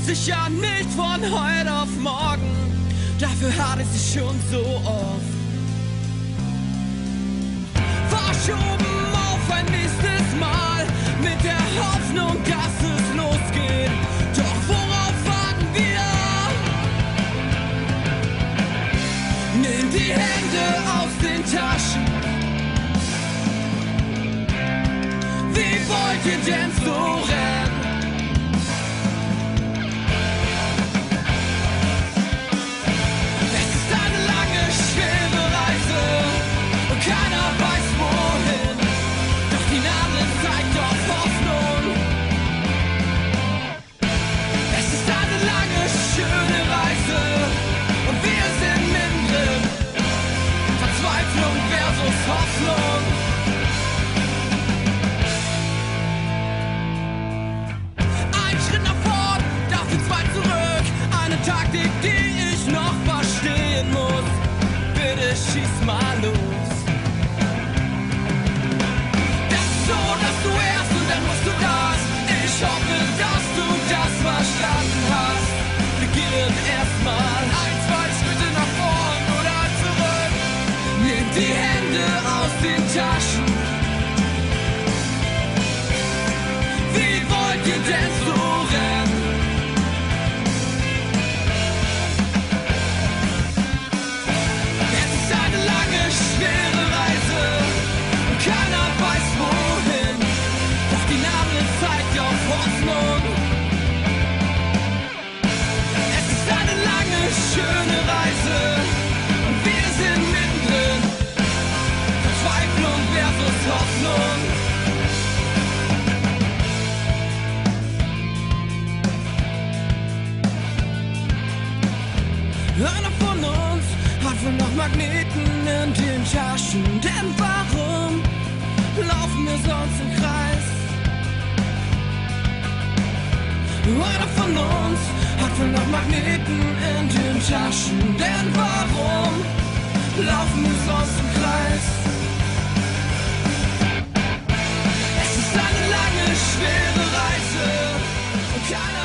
Sicher nicht von heute auf morgen, dafür hatte ich sie schon so oft verschoben auf ein nächstes Mal, mit der Hoffnung, dass es losgeht. Doch worauf warten wir? Nehmt die Hände aus den Taschen. Wie wollt ihr denn so rennen? Keiner weiß wohin, doch die Nadel zeigt auf Hoffnung. Es ist eine lange, schöne Reise und wir sind mittendrin. Verzweiflung versus Hoffnung. Ein Schritt nach vorn, dafür zwei zurück. Eine Taktik, die ich noch verstehen muss. Bitte schieß mal los. Du erst und dann musst du das. Ich hoffe, dass du das verstanden hast. Wir gehen erstmal ein, zwei Schritte nach vorn oder zurück. Nehmt die Hände aus den Taschen. Wie wollt ihr denn so rennen? Es ist eine lange, schwere Reise und keiner weiß wohin. Die Nadel zeigt auf Hoffnung. Es ist eine lange, schöne Reise und wir sind mittendrin. Verzweiflung versus Hoffnung. Einer von uns hat wohl noch Magneten in den Taschen. Denn warum laufen wir sonst im Kreis? Einer von uns hat wohl noch Magneten in den Taschen. Denn warum laufen wir sonst im Kreis? Es ist eine lange, schwere Reise und keiner